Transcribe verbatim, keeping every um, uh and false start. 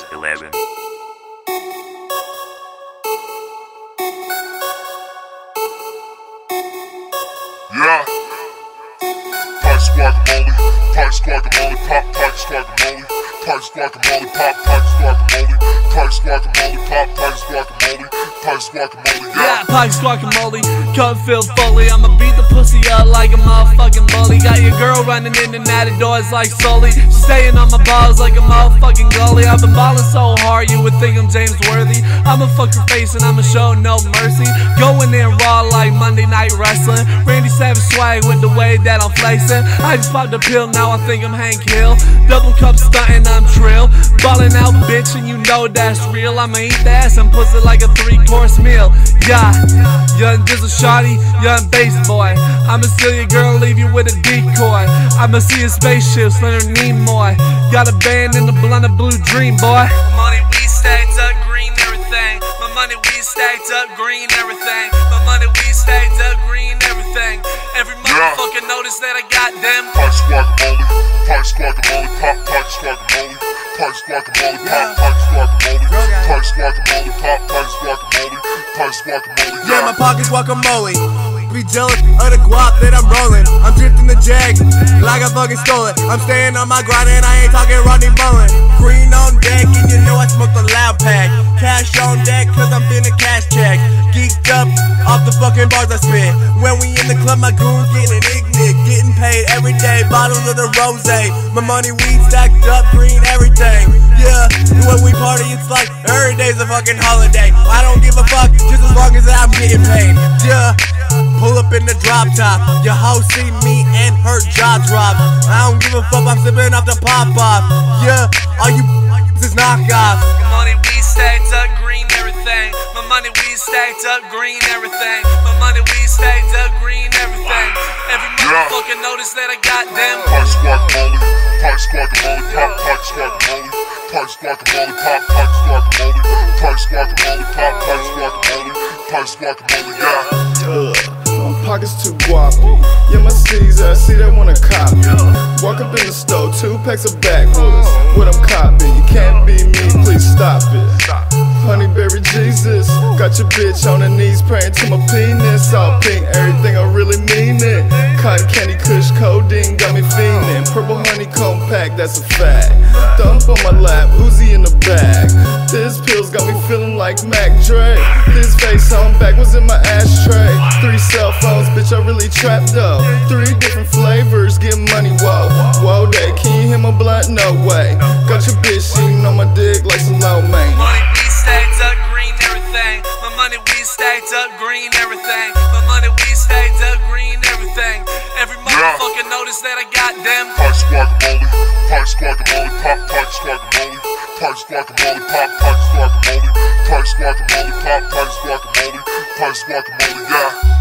eleven. Yeah. Pipes guacamole, pipes guacamole, pop, pipes guacamole, pipes guacamole, pop, pipes guacamole, pipes guacamole, pop, pipes guacamole, pipes guacamole, yeah. Yeah, pipes guacamole, cut feel fully. I'ma beat the pussy up like a motherfucking bully. Got your girl running in and out of doors like Sully. She's staying on my balls like a motherfucking gully. I've been ballin' so hard you would think I'm James Worthy. I'ma fuck your face and I'ma show no mercy. Going in raw like Monday Night Wrestling. Randy Savage swag with the way that I'm flexing. I just popped a pill, now I think I'm Hank Hill. Double cup stuntin', I'm trill. Ballin' out, bitch, and you know that's real. I'ma eat the ass and pussy like a three-course meal. Yeah, young Dizzle Shawty, young bass boy. I'ma steal your girl, leave you with a decoy. I'ma see a spaceship, Leonard Nimoy. Got a band in the blunt of blue dream, boy. Money we stacked up, green everything. My money we stacked up, green everything. My money we stacked up, green everything. Every motherfucker yeah. Notice that I got them. Pipes guacamole, pipes guacamole, pop, pipes guacamole, pipes guacamole, pop, pipes guacamole, pipes guacamole, pop, pipes guacamole, pipes guacamole, yeah. Yeah, my pockets guacamole. Be jealous of the guap that I'm rolling. I'm drifting the jag like I fucking stole it. I'm staying on my grind and I ain't talking Rodney Mullen. Green on deck and you know I smoke the loud pack. Cash on deck cause I'm finna cash check. Geeked up off the fucking bars I spit. When we in the club my goons getting ignorant. Getting paid every day, bottles of the rose. My money weed stacked up, green everything. Yeah, when we party it's like every day's a fucking holiday. I don't give a fuck just as long as I'm getting paid. Yeah. Pull up in the drop top, your hoe see me and her jaw drop. I don't give a fuck, I'm sipping off the pop off. Yeah, all you is knockoff. My money we stacked up, green everything. My money we stacked up, green everything. My money we stacked up, green everything. Every motherfucker notice that I got them. Pipes guacamole, pipes guacamole, pop, pipes guacamole, pipes guacamole, pop, pipes guacamole, pipes guacamole, pop, pipes guacamole, pipes guacamole, yeah. Ugh. My pockets too guappy. Yeah, my Caesar, I see they wanna copy. Walk up in the store, two packs of backwoods. What I'm copying, you can't be me, please stop it. Honeyberry Jesus, got your bitch on her knees praying to my penis. All pink, everything, I really mean it. Cotton candy, kush, codeine, got me fiending. Purple honeycomb pack, that's a fact. Thump on my lap, Uzi in the bag. This pills got me feeling like Mac Dre. This face on back was in my ashtray. Three cell phones, bitch, I really trapped up. Three different flavors, get money, whoa. Whoa, day, can you hear my blunt? No way. Got your bitch eating on my dick like some low man. Money we stacked up, green everything. My money we stacked up, green everything. My money we stacked up, green everything. Every motherfucker yeah. Notice that I got them. Pipes guacamole, pipes guacamole, pop, pipes guacamole, pipes guacamole, pop, pipes guacamole, pipes guacamole, pop, pipes guacamole, pipes guacamole, yeah.